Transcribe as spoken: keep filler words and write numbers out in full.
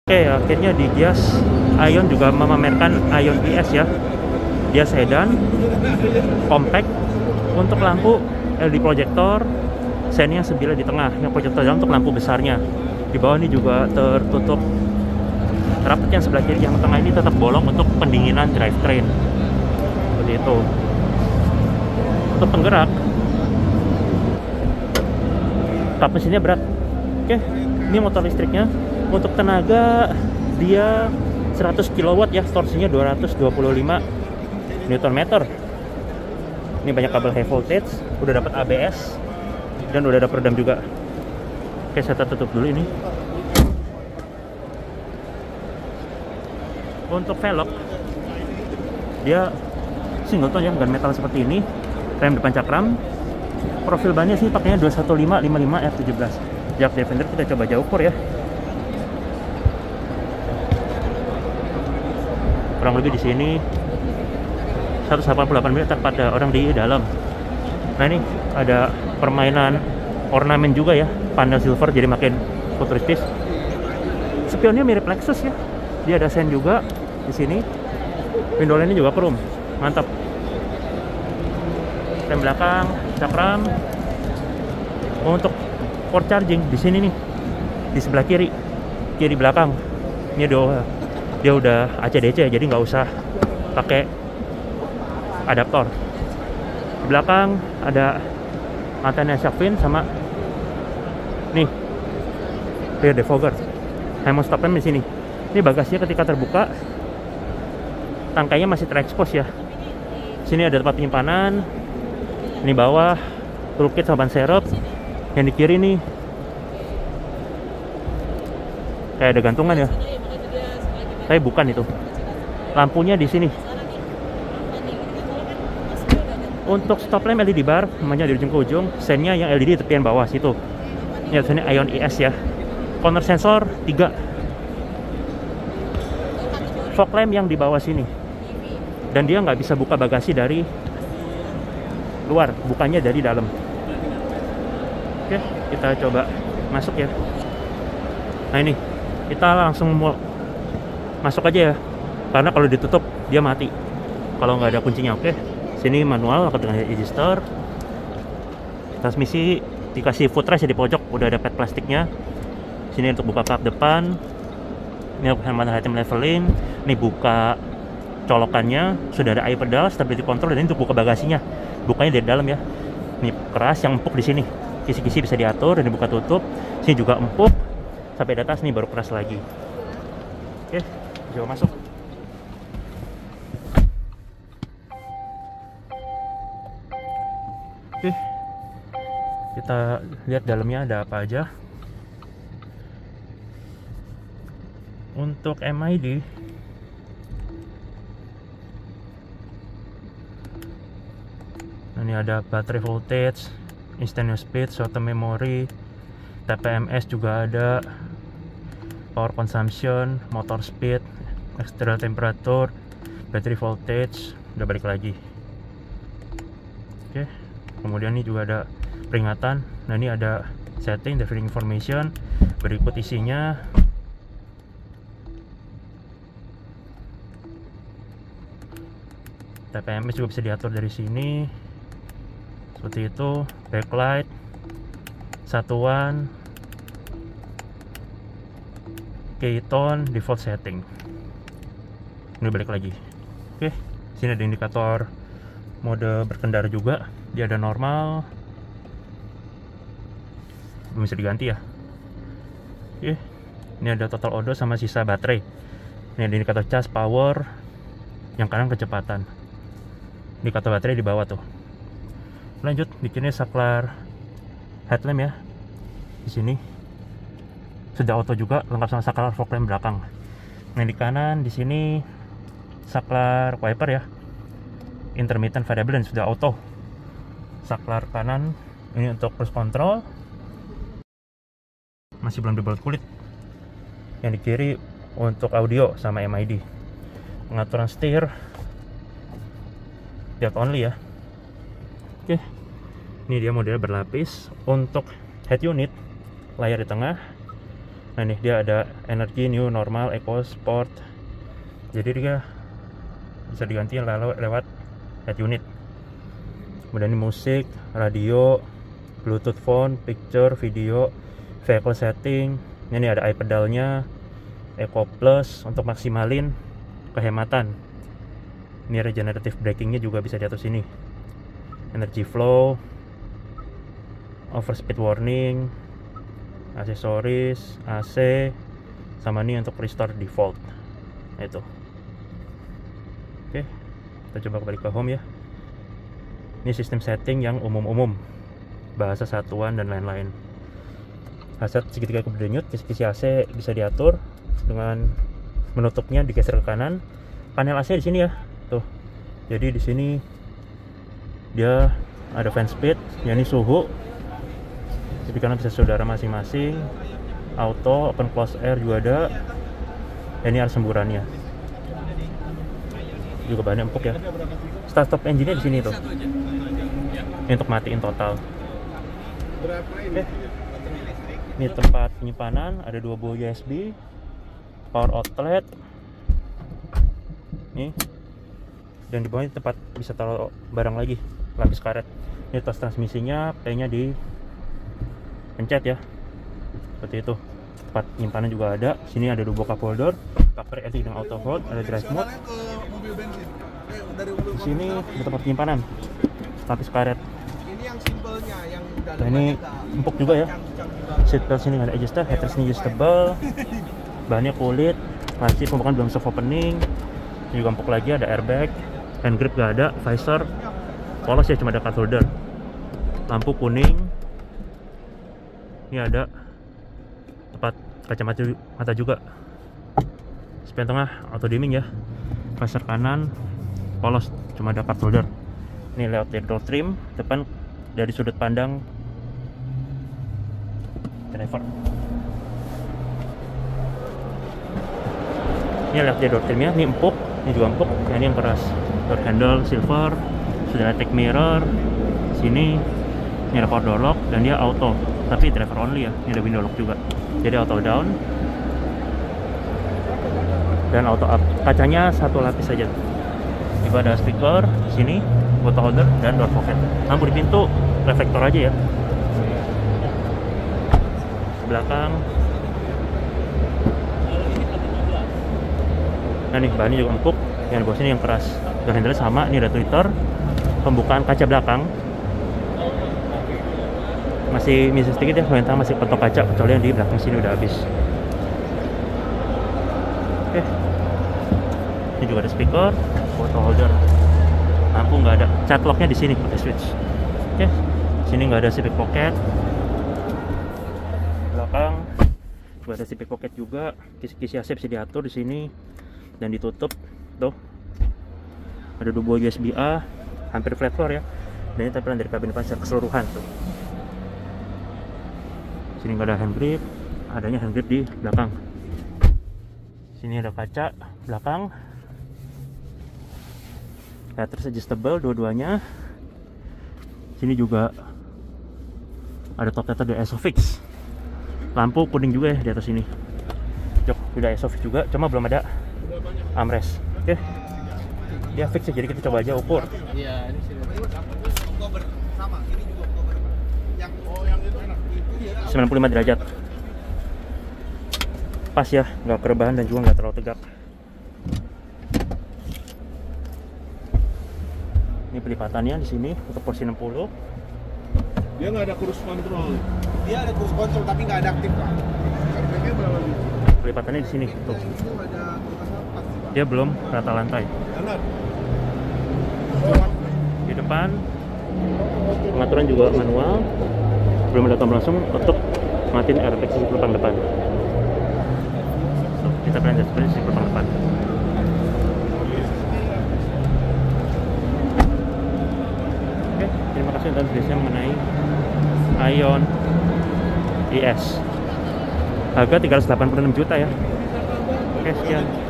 Oke, akhirnya di Gias Ion juga memamerkan Ion E S ya. Dia sedan, compact. Untuk lampu L E D projector, sennya sembilan di tengah. Yang projector dalam untuk lampu besarnya. Di bawah ini juga tertutup rapat. Yang sebelah kiri, yang tengah ini tetap bolong untuk pendinginan drivetrain. Seperti itu. Untuk penggerak, kap mesinnya berat. Oke, ini motor listriknya. Untuk tenaga dia seratus kilowatt ya, torsinya dua ratus dua puluh lima newton meter. Ini banyak kabel high voltage, udah dapat A B S dan udah ada peredam juga. Oke, saya tutup dulu ini. Untuk velg dia singleton ya, gunmetal seperti ini. Rem depan cakram. Profil bannya sih pakainya dua satu lima lima lima F tujuh belas. Jak defender kita coba jauh ukur ya. Kurang lebih di sini seratus delapan puluh delapan milimeter pada orang di dalam. Nah, ini ada permainan ornamen juga ya, panel silver jadi makin futuristis. Spionnya mirip Lexus ya, dia ada sen juga di sini. Window line-nya juga chrome, mantap. Rem belakang, cakram. Untuk port charging di sini nih, di sebelah kiri, kiri belakang. Ini dia dia udah A C D C jadi nggak usah pakai adaptor. Di belakang ada antena shark fin sama nih rear defogger. Hemo stop lamp di sini. Ini bagasinya ketika terbuka tangkainya masih terekspos ya. Sini ada tempat penyimpanan. Ini bawah toolkit sama ban serep. Yang di kiri nih kayak ada gantungan ya. Tapi bukan itu. Lampunya di sini. Untuk stop lamp L E D bar, namanya dari ujung ke ujung. Sennya yang L E D di tepian bawah situ. Ini sini Ion E S ya. Corner sensor tiga. Fog lamp yang di bawah sini. Dan dia nggak bisa buka bagasi dari luar, bukannya dari dalam. Oke, kita coba masuk ya. Nah ini, kita langsung mau masuk aja ya, karena kalau ditutup dia mati kalau nggak ada kuncinya. Oke, sini manual dengan register. Transmisi dikasih footrest ya di pojok, udah ada pad plastiknya. Sini untuk buka kap depan. Ini handle item leveling. Ini buka colokannya, sudah ada air pedal, stability control, dan ini untuk buka bagasinya. Bukanya dari dalam ya. Ini keras, yang empuk di sini. Kisi-kisi bisa diatur dan dibuka tutup. Sini juga empuk. Sampai di atas nih baru keras lagi. Oke, coba masuk. Oke, kita lihat dalamnya ada apa aja. Untuk M I D nah, ini ada baterai voltage, instantaneous speed, short term memory, T P M S juga ada, power consumption, motor speed, external temperature, battery voltage, udah balik lagi. Oke, kemudian ini juga ada peringatan. Nah, ini ada setting, driving information, berikut isinya. T P M S juga bisa diatur dari sini. Seperti itu, backlight, satuan, keytone, default setting. Ini balik lagi. Oke, sini ada indikator mode berkendara juga. Dia ada normal, belum bisa diganti ya. Oke, ini ada total odo sama sisa baterai. Ini ada indikator cas, power, yang kanan kecepatan. Indikator baterai di bawah tuh. Lanjut, di sini saklar headlamp ya. Di sini sudah auto juga, lengkap sama saklar fog lamp belakang. Nah, di kanan di sini saklar wiper ya. Intermittent variable dan sudah auto. Saklar kanan ini untuk cruise control. Masih belum dibalut kulit. Yang di kiri untuk audio sama M I D. Pengaturan setir lihat only ya. Oke, ini dia modelnya berlapis. Untuk head unit, layar di tengah, Nah nih dia ada energi, new, normal, eco, sport. Jadi dia bisa diganti lalu lewat head unit. Kemudian ini musik, radio, bluetooth phone, picture, video, vehicle setting. Ini ada iPedalnya, eco plus untuk maksimalin kehematan. Ini regenerative brakingnya juga bisa di atas sini. Energy flow, overspeed warning, aksesoris, A C, sama ini untuk restore default. Nah, itu. Oke, kita coba kembali ke home ya. Ini sistem setting yang umum-umum, bahasa satuan dan lain-lain. Hazard segitiga keberdenyut, kisi-kisi A C bisa diatur dengan menutupnya digeser ke kanan. Panel A C di sini ya, tuh. Jadi di sini dia ada fan speed, yakni suhu. Jadi karena bisa saudara masing-masing. Auto, open close air juga ada. Ini ada semburannya. Juga bahannya empuk ya. Start stop engine-nya di sini tuh. Ini untuk matiin total. Oke. Ini tempat penyimpanan, ada dua buah U S B, power outlet. Nih. Dan di bawahnya tempat bisa taruh barang lagi, lapis karet. Ini tas transmisinya, play-nya di pencet ya, seperti itu. Tempat penyimpanan juga ada. Sini ada dua buah cup holder, cover L C D dengan auto hold, ada drive mode. Di sini ada tempat penyimpanan, lapis karet. Ini yang simpelnya, yang nah, ini empuk juga ya. Seat belt sini ada adjuster, headrest ini adjustable. Bahannya kulit, plastik, pembukaan belum soft opening. Ini juga empuk lagi, ada airbag, hand grip gak ada, visor polos ya, cuma ada card holder. Lampu kuning. Ini ada tempat kacamata mata juga. Spion tengah auto dimming ya. Visor kanan polos, cuma ada card holder. Ini layout door trim depan dari sudut pandang driver. Ini layout door trimnya, ini empuk, ini juga empuk, nah, ini yang keras. Door handle silver, sudah ada take mirror. Sini ini ada power door lock dan dia auto, tapi driver only ya. Ini ada window lock juga, jadi auto down dan auto up. Kacanya satu lapis saja. Juga ada speaker sini, photo holder dan door pocket. Lampu di pintu reflektor aja ya. Belakang. Nah nih bahannya juga empuk. Yang di bawah sini yang keras. Door handle sama. Ini ada tweeter. Pembukaan kaca belakang. Masih miss sedikit ya. Komentar masih pentok kaca. Kecuali yang di belakang sini udah habis. Oke. Ini juga ada speaker, photo holder. Lampu nggak ada. Cat locknya di sini pakai switch. Oke. Sini nggak ada sipik pocket. Belakang juga ada sipik pocket juga. Kisi-kisi A C bisa diatur di sini dan ditutup. Tuh. Ada dua buah U S B A, hampir flat floor ya. Dan ini tampilan dari kabin depan secara keseluruhan tuh. Sini nggak ada hand grip, adanya hand grip di belakang. Sini ada kaca belakang. Headrest adjustable dua-duanya. Sini juga ada top tether dari Isofix. Lampu kuning juga ya di atas sini. Jok udah Isofix juga, cuma belum ada armrest. Oke. Dia fix ya, jadi kita coba aja ukur. Iya, ini Oktober sama, ini juga Oktober. Yang oh yang itu enak. sembilan puluh lima derajat. Pas ya, nggak kerebahan dan juga nggak terlalu tegak. Ini pelipatannya di sini untuk porsi enam puluh. Dia nggak ada cruise control. Dia ada cruise control tapi nggak ada aktif lah. Harganya berapa nih? Pelipatannya di sini tuh. Itu ada Dia belum rata lantai. Jalan. Di depan pengaturan juga manual. Belum ada tombol langsung untuk matiin air sisi penumpang depan. So, kita belanja seperti sisi penumpang depan. Oke, terima kasih atas videonya mengenai Ion E S. Harga tiga ratus delapan puluh enam juta ya. Oke, sekian.